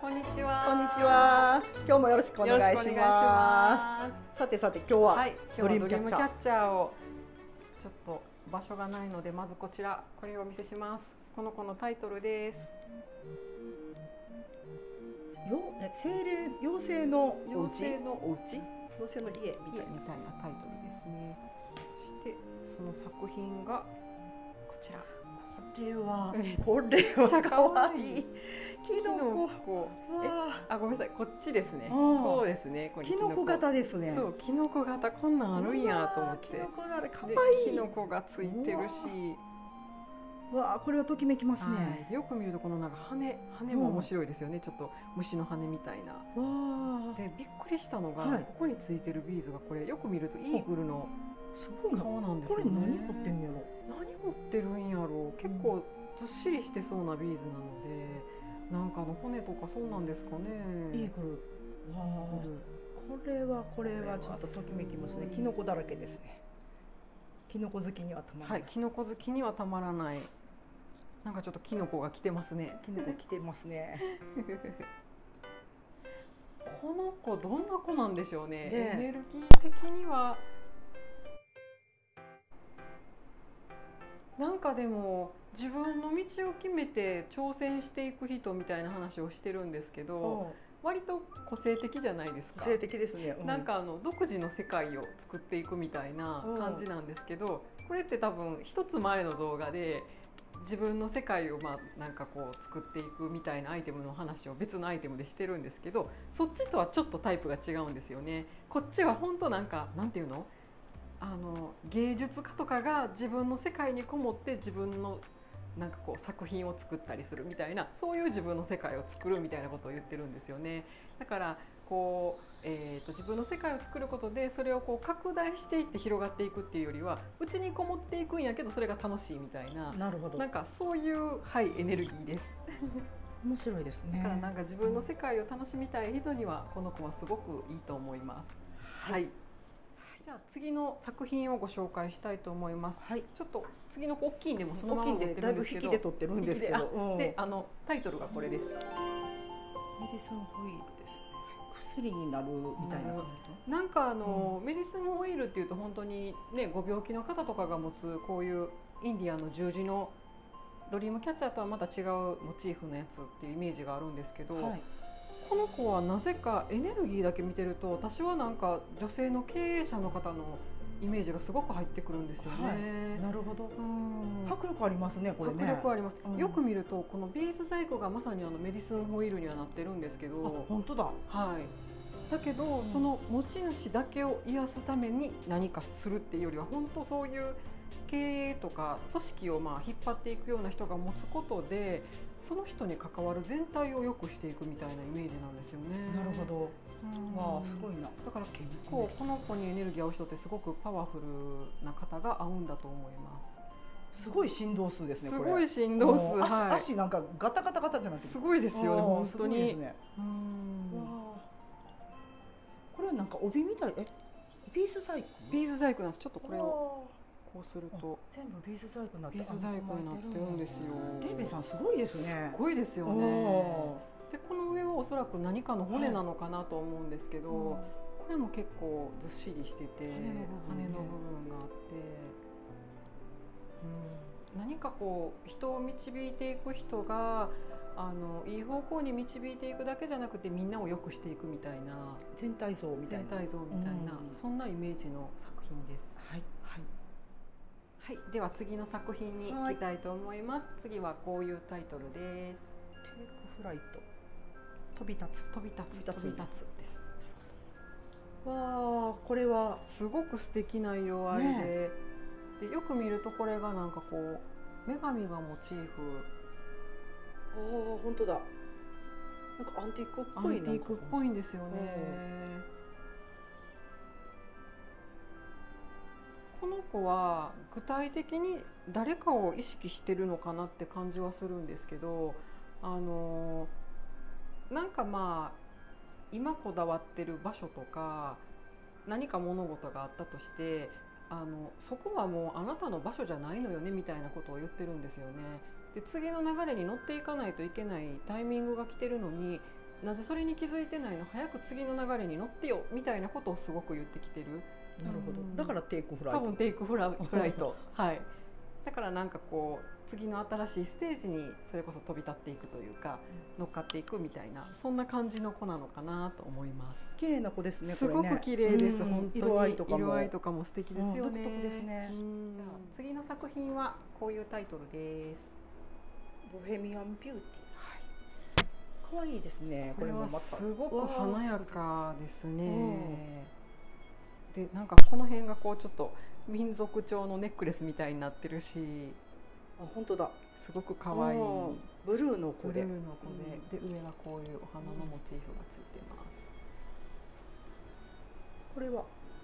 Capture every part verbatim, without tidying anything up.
こんにちは。 こんにちは。今日もよろしくお願いします。さてさて今日は、 はい、今ドリー日はドリームキムキャッチャー。 ャッチャーをちょっと場所がないのでまずこちらこれをお見せします。この子のタイトルです。 よえ精霊妖精のお妖家、 精のお家妖精の家みたいな。 みたいなタイトルですね。そしてその作品がこちら。 これはめこれは可愛い。キキノノコ。 コ。え、 わあ、ごめんなさい。こっちですね。 あーこうですね。これキノコ型ですね。 そう、キノコ型こんなんあるんやと思って。 キノコだれ可愛で、 い。 キノコがついてるし、 わあこれはときめきますはね。 い、でよく見るとこのなんか羽、羽も面白いですよね。ちょっと虫の羽みたいな。 わあで、びっくりしたのが、 はいここについてるビーズがこれよく見るとイーグルのすごいな。 顔なんですこれよね。 何持ってんのやろ。 何持ってるんやろう。結構ずっしりしてそうなビーズなので、なんかあの骨とかそうなんですかね。 イーグル。わあこれはこれはちょっとときめきますね。キノコだらけですね。キノコ好きにはたまらな。 はいい、キノコ好きにはたまらない。なんかちょっとキノコが来てますね。 キノコ来てますね。 この子どんな子なんでしょうね。 ねエネルギー的にはなんかでも自分の道を決めて挑戦していく人みたいな話をしてるんですけど、割と個性的じゃないですか。 個性的ですね。 なんかあの独自の世界を作っていくみたいな感じなんですけど、これって多分一つ前の動画で自分の世界をまあなんかこう作っていくみたいなアイテムの話を別のアイテムでしてるんですけど、そっちとはちょっとタイプが違うんですよね。こっちは本当なんかなんていうの、あの芸術家とかが自分の世界にこもって自分のなんかこう作品を作ったりするみたいな、そういう自分の世界を作るみたいなことを言ってるんですよね。だからこう、えー、と自分の世界を作ることでそれをこう拡大していって広がっていくっていうよりは、うちにこもっていくんやけどそれが楽しいみたいな、 なるほど。 なんかそういう、はい、エネルギーです。 面白いですね。 だからなんか自分の世界を楽しみたい人にはこの子はすごくいいと思います。はい。じゃあ次の作品をご紹介したいと思います。 はい。 ちょっと次の子大きいんでもそのま大きいんま持ってでだいぶ引るんですけど、 きで撮ってるんですけど、うんで、あのタイトルがこれです。 メディスンホイールですね。薬になるみたいな感じの。 なんかあの、うん、メディスンオイルっていうと本当にね、ご病気の方とかが持つこういうインディアンの十字のドリームキャッチャーとはまた違うモチーフのやつっていうイメージがあるんですけど、はい、この子はなぜかエネルギーだけ見てると私はなんか女性の経営者の方のイメージがすごく入ってくるんですよね。はい、 なるほど。 うん、 迫力ありますね、これね。 迫力あります。 うん、 よく見るとこのビーズ細工がまさにあのメディスンホイールにはなってるんですけど、 本当だ。 はい。だけど、うん、その持ち主だけを癒すために何かするっていうよりは、本当そういう経営とか組織をまあ引っ張っていくような人が持つことで、その人に関わる全体を良くしていくみたいなイメージなんですよね。 なるほど。わあ、すごいな。 だから結構この子にエネルギーを合う人ってすごくパワフルな方が合うんだと思います。 すごい振動数ですね。 すごい振動数。 足、 はい、 足なんかガタガタガタってなってる。 すごいですよね。本当に。 ね、うん。わあ。これはなんか帯みたい。え、ビーズ細工。 ビーズ細工なんです。ちょっとこれをこうすると全部ビーズ細工になって。 ビーズ細工になってるんですよ。 デイビーさんすごいですね。 すごいですよね。でこの上はおそらく何かの骨なのかなと思うんですけど、はい、これも結構ずっしりしてて、羽の部分があって、うん、何かこう人を導いていく人があのいい方向に導いていくだけじゃなくて、みんなを良くしていくみたいな、 全体像みたいな、 全体像みたいな、うん、そんなイメージの作品です。 はい、 はいはい、では次の作品に行きたいと思います。はい、次はこういうタイトルです。 テイクフライト。飛び立つ、 飛び立つ、飛び立つです。 わあ、これはすごく素敵な色合いで、ね、でよく見るとこれがなんかこう女神がモチーフ。 ああ、本当だ。なんかアンティークっぽい、 アンティークっぽいんですよね。この子は具体的に誰かを意識してるのかなって感じはするんですけど、あのなんかまあ今こだわってる場所とか何か物事があったとして、あのそこはもうあなたの場所じゃないのよねみたいなことを言ってるんですよね。で次の流れに乗っていかないといけないタイミングが来てるのに、 なぜそれに気づいてないの、早く次の流れに乗ってよみたいなことをすごく言ってきてる。 なるほど。 うん、 だからテイクフライト。 多分テイクフラフライトはい。だからなんかこう次の新しいステージにそれこそ飛び立っていくというか、乗っかっていくみたいな、そんな感じの子なのかなと思います。 綺麗な子ですね。 すごく綺麗です。 うん、 本当に色合いとかも色合いとかも素敵ですよね。 うん、独特ですね。 じゃあ次の作品はこういうタイトルです。 ボヘミアンビューティー。可愛いですね。 これはすごく華やかですね。で、なんかこの辺がこうちょっと民族調のネックレスみたいになってるし、 あ、本当だ。 すごく可愛い。 ブルーの子で、 ブルーの子で、うん、で上がこういうお花のモチーフがついてます。 これは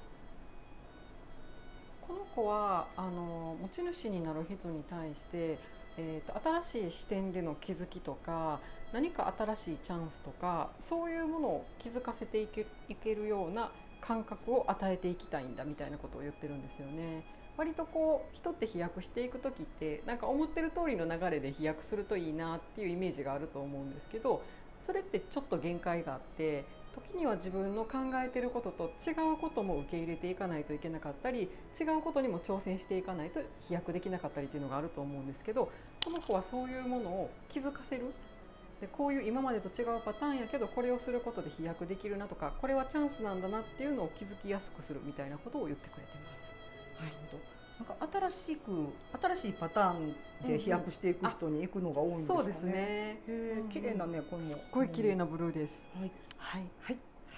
この子はあの持ち主になる人に対して、えーと、新しい視点での気づきとか、何か新しいチャンスとか、そういうものを気づかせていけ、いけるような感覚を与えていきたいんだみたいなことを言ってるんですよね。割とこう人って飛躍していく時ってなんか思ってる通りの流れで飛躍するといいなっていうイメージがあると思うんですけど、それってちょっと限界があって、時には自分の考えてることと違うことも受け入れていかないといけなかったり、違うことにも挑戦していかないと飛躍できなかったりっていうのがあると思うんですけど、この子はそういうものを気づかせる。で、こういう今までと違うパターンやけどこれをすることで飛躍できるなとか、これはチャンスなんだなっていうのを気づきやすくするみたいなことを言ってくれてます。 はい、なんか新しく新しいパターンで飛躍していく人に行くのが多いんですかね。 そうですね。 へえ、綺麗なね、これもすっごい綺麗なブルーです。 はいはいはい。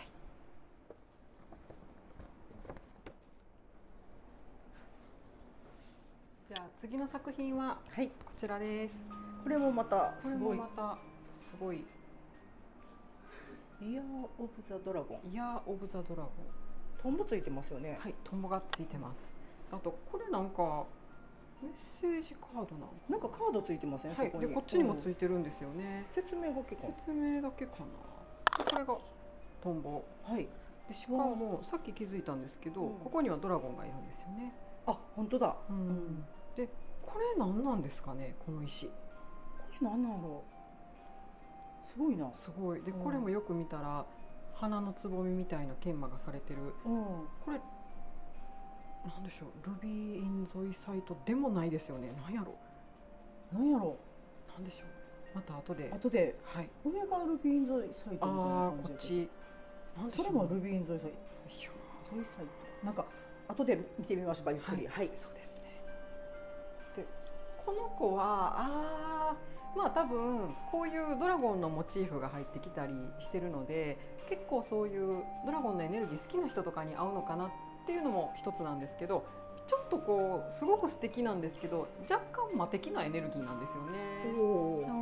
じゃあ次の作品はこちらです。 これもまたすごい。 これもまたすごい。 イヤーオブザドラゴン。 イヤーオブザドラゴン。 トンボついてますよね。 はい、トンボがついてます。あとこれなんかメッセージカードなの。 なんかカードついてますね。 はい。でこっちにもついてるんですよね。 説明だけか。 説明だけかな。これがトンボ。 はい。 でしかもさっき気づいたんですけど、ここにはドラゴンがいるんですよね。 あ、本当だ。 うん。でこれ何なんですかね、この石。これ何なんだろう。すごいな。 すごい。でこれもよく見たら花のつぼみみたいな研磨がされてる。 うん、 これなんでしょう、ルビーインゾイサイトでもないですよね。なんやろ。 なんやろ。 なんでしょう。また後で。 後で。 はい。 上がルビーインゾイサイトみたいな感じ。 ああ、こっち。 それもルビーインゾイサイト。ゾイサイト。なんか後で見てみましょうか、ゆっくり。はい、 そうですね。で、この子はああ、まあ多分こういうドラゴンのモチーフが入ってきたりしてるので、結構そういうドラゴンのエネルギー好きな人とかに合うのかなっていうのも一つなんですけど、ちょっとこうすごく素敵なんですけど、若干魔的なエネルギーなんですよね。 おー、うん、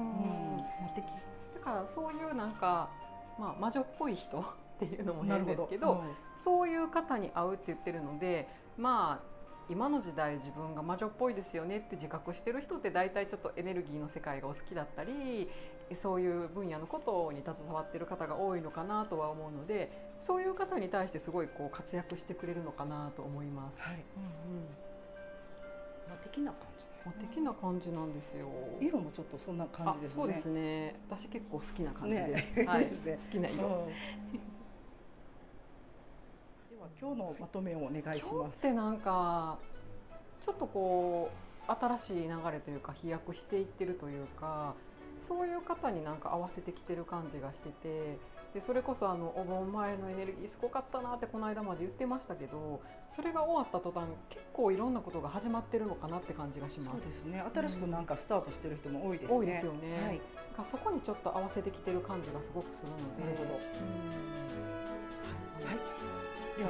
魔的。 だからそういうなんか、まあ、魔女っぽい人っていうのも変ですけど、 うん、 そういう方に合うって言ってるので、まあ今の時代自分が魔女っぽいですよねって自覚してる人って大体ちょっとエネルギーの世界がお好きだったり、そういう分野のことに携わってる方が多いのかなとは思うので、そういう方に対してすごいこう活躍してくれるのかなと思います。 はい。うんうん。魔的な感じ。 魔的な感じなんですよ。 色もちょっとそんな感じですね。 そうですね。私結構好きな感じです。 ね、 はい、 ですね。 好きな色。 では今日のまとめをお願いします。 今日ってなんかちょっとこう新しい流れというか飛躍していってるというか、そういう方になんか合わせてきてる感じがしてて、でそれこそあのお盆前のエネルギーすごかったなってこの間まで言ってましたけど、それが終わった途端結構いろんなことが始まってるのかなって感じがします。 そうですね。新しくなんかスタートしてる人も多いですね。 多いですよね。 はい。 がそこにちょっと合わせてきてる感じがすごくするので。 なるほど。はい。では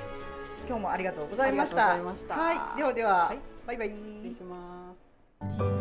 今日もありがとうございました。 ありがとうございました。 はい。ではでは、 はい、 バイバイ。 失礼します。